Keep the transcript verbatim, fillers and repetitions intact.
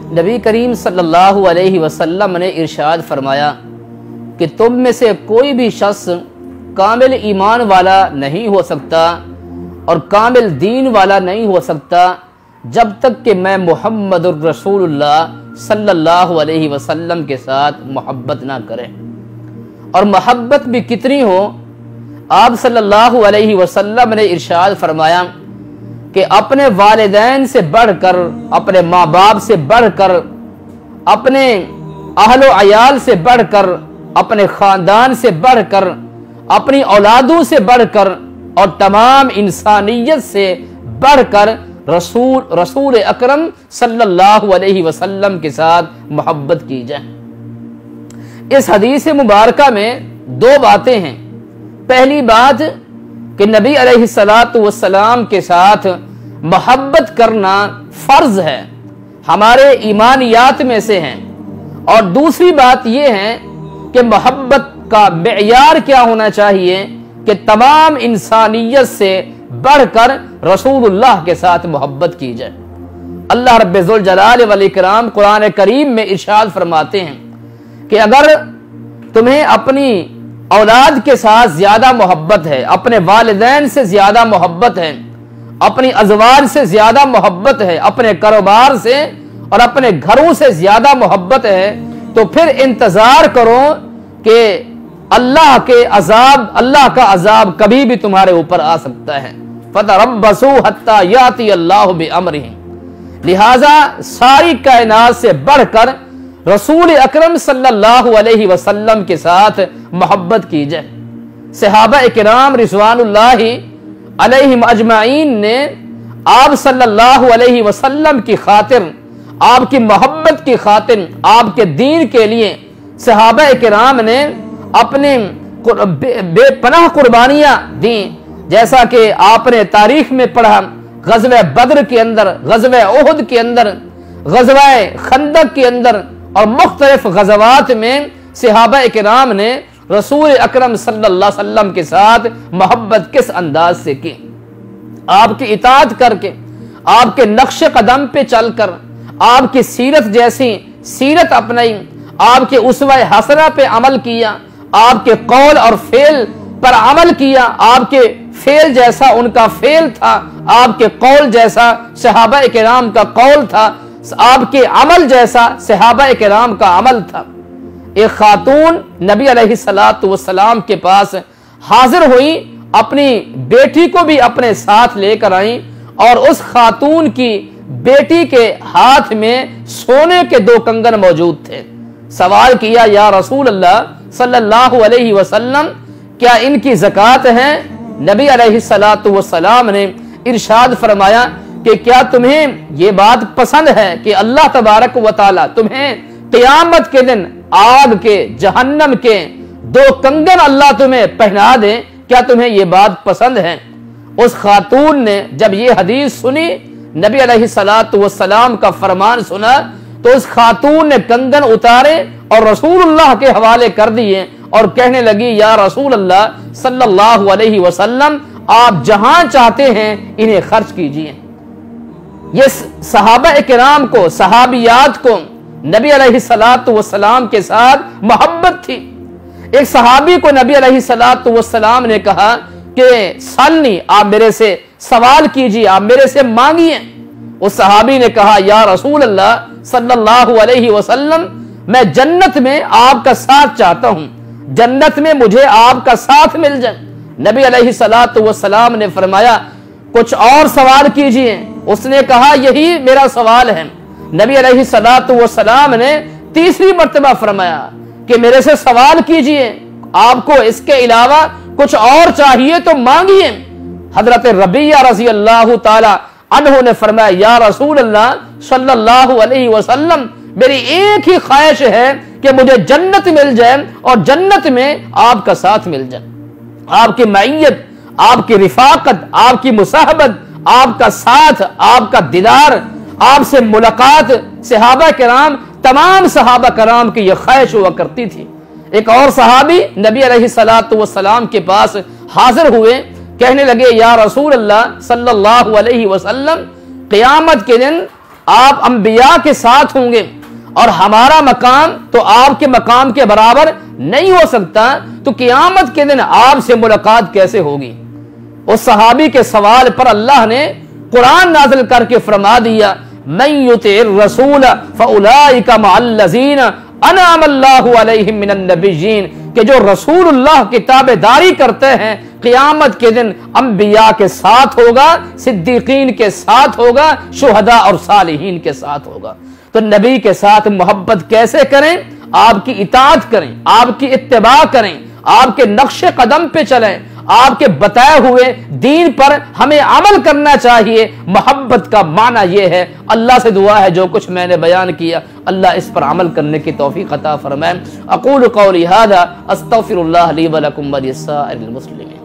نبی کریم صلی اللہ علیہ وسلم نے ارشاد فرمایا کہ تم میں سے کوئی بھی شخص کامل ایمان والا نہیں ہو سکتا اور کامل دین والا نہیں ہو سکتا جب تک کہ میں محمد الرسول اللہ صلی اللہ علیہ وسلم کے ساتھ محبت نہ کرے. اور محبت بھی کتنی ہو؟ آپ صلی اللہ علیہ وسلم نے ارشاد فرمایا کہ اپنے والدین سے بڑھ کر، اپنے ماں باپ سے بڑھ کر، اپنے اہل و عیال سے بڑھ کر، اپنے خاندان سے بڑھ کر، اپنی اولادوں سے بڑھ کر اور تمام انسانیت سے بڑھ کر رسول رسول اکرم صلی اللہ علیہ وسلم کے ساتھ محبت کی جائے. اس حدیث مبارکہ میں دو باتیں ہیں. پہلی بات کہ نبی علیہ الصلاۃ والسلام کے ساتھ محبت کرنا فرض ہے، ہمارے ایمانیات میں سے ہیں. اور دوسری بات یہ ہے کہ محبت کا معیار کیا ہونا چاہیے کہ تمام انسانیت سے بڑھ کر رسول اللہ کے ساتھ محبت کی جائے. اللہ رب ذوالجلال والاکرام قرآن کریم میں ارشاد فرماتے ہیں کہ اگر تمہیں اپنی اولاد کے ساتھ زیادہ محبت ہے، اپنے والدین سے زیادہ محبت ہے، اپنی ازواج سے زیادہ محبت ہے، اپنے کاروبار سے اور اپنے گھروں سے زیادہ محبت ہے، تو پھر انتظار کرو کہ اللہ کے عذاب اللہ کا عذاب کبھی بھی تمہارے اوپر آ سکتا ہے. فَتَرَبَّصُوا حَتَّى يَأْتِيَ اللَّهُ بِأَمْرِهِ. لہذا ساری کائنات سے بڑھ کر رسول اکرم صلی اللہ علیہ وسلم کے ساتھ محبت کی جائے. صحابہ کرام رضوان اللہ علیہم اجمعین نے آپ صلی اللہ علیہ وسلم کی خاطر، آپ کی محبت کی خاطر، آپ کے دین کے لیے صحابہ کرام نے اپنے بے پناہ قربانیاں دیں. جیسا کہ آپ نے تاریخ میں پڑھا، غزوہ بدر کے اندر، غزوہ احد کے اندر، غزوہ خندق کے اندر اور مختلف غزوات میں صحابہ کرام نے رسول اکرم صلی اللہ علیہ وسلم کے ساتھ محبت کس انداز سے کی. آپ کی اطاعت کر کے، آپ کے نقش قدم پہ چل کر، آپ کی سیرت جیسی سیرت اپنائی، آپ کے اسوہ حسنہ پہ عمل کیا، آپ کے قول اور فعل پر عمل کیا. آپ کے فعل جیسا ان کا فعل تھا، آپ کے قول جیسا صحابہ کرام کا قول تھا، آپ کے عمل جیسا صحابہ کرام کا عمل تھا. ایک خاتون نبی علیہ الصلاۃ والسلام کے پاس حاضر ہوئی، اپنی بیٹی کو بھی اپنے ساتھ لے کر آئیں اور اس خاتون کی بیٹی کے ہاتھ میں سونے کے دو کنگن موجود تھے. سوال کیا، یا رسول اللہ صلی اللہ علیہ وسلم کیا ان کی زکوٰۃ ہے؟ نبی علیہ الصلاۃ والسلام نے ارشاد فرمایا کہ کیا تمہیں یہ بات پسند ہے کہ اللہ تبارک و تعالی تمہیں قیامت کے دن آگ کے، جہنم کے دو کنگن اللہ تمہیں پہنا دے؟ کیا تمہیں یہ بات پسند ہے؟ اس خاتون نے جب یہ حدیث سنی، نبی علیہ الصلاۃ والسلام کا فرمان سنا، تو اس خاتون نے کنگن اتارے اور رسول اللہ کے حوالے کر دیے اور کہنے لگی، یا رسول اللہ صلی اللہ علیہ وسلم آپ جہاں چاہتے ہیں انہیں خرچ کیجیے. یہ صحابہ کرام کو، صحابیات کو نبی علیہ الصلاۃ والسلام کے ساتھ محبت تھی. ایک صحابی کو نبی علیہ الصلاۃ والسلام نے کہا کہ سلنی، آپ میرے سے سوال کیجیے، آپ میرے سے مانگیے. اس صحابی نے کہا، یا رسول اللہ صلی اللہ علیہ وسلم میں جنت میں آپ کا ساتھ چاہتا ہوں، جنت میں مجھے آپ کا ساتھ مل جائے. نبی علیہ الصلاۃ والسلام نے فرمایا، کچھ اور سوال کیجیے. اس نے کہا، یہی میرا سوال ہے. نبی علیہ الصلاۃ والسلام نے تیسری مرتبہ فرمایا کہ میرے سے سوال کیجیے، آپ کو اس کے علاوہ کچھ اور چاہیے تو مانگیے. حضرت ربیعہ رضی اللہ تعالی عنہ نے فرمایا، یا رسول اللہ صلی اللہ علیہ وسلم میری ایک ہی خواہش ہے کہ مجھے جنت مل جائے اور جنت میں آپ کا ساتھ مل جائے. آپ کی معیت، آپ کی رفاقت، آپ کی مصاحبت، آپ کا ساتھ، آپ کا دیدار، آپ سے ملاقات. صحابہ کرام، تمام صحابہ کرام کی یہ خواہش ہوا کرتی تھی. ایک اور صحابی نبی علیہ الصلاۃ والسلام کے پاس حاضر ہوئے، کہنے لگے، یا رسول اللہ صلی اللہ علیہ وسلم قیامت کے دن آپ انبیاء کے ساتھ ہوں گے اور ہمارا مقام تو آپ کے مقام کے برابر نہیں ہو سکتا، تو قیامت کے دن آپ سے ملاقات کیسے ہوگی؟ اس صحابی کے سوال پر اللہ نے قرآن نازل کر کے فرما دیا من یطع الرسول فاولئک مع الذین انعم اللہ علیہم من النبیین، کہ جو رسول اللہ کی تابعداری کرتے ہیں قیامت کے دن انبیاء کے ساتھ ہوگا، صدیقین کے ساتھ ہوگا، شہداء اور صالحین کے ساتھ ہوگا۔ تو نبی کے ساتھ محبت کیسے کریں؟ آپ کی اطاعت کریں، آپ کی اتباع کریں، آپ کے نقش قدم پہ چلیں، آپ کے بتائے ہوئے دین پر ہمیں عمل کرنا چاہیے۔ محبت کا معنی یہ ہے۔ اللہ سے دعا ہے جو کچھ میں نے بیان کیا اللہ اس پر عمل کرنے کی توفیق عطا فرمائے۔ اقول قولی ھذا استغفر اللہ لی ولکم ولسائر المسلمین۔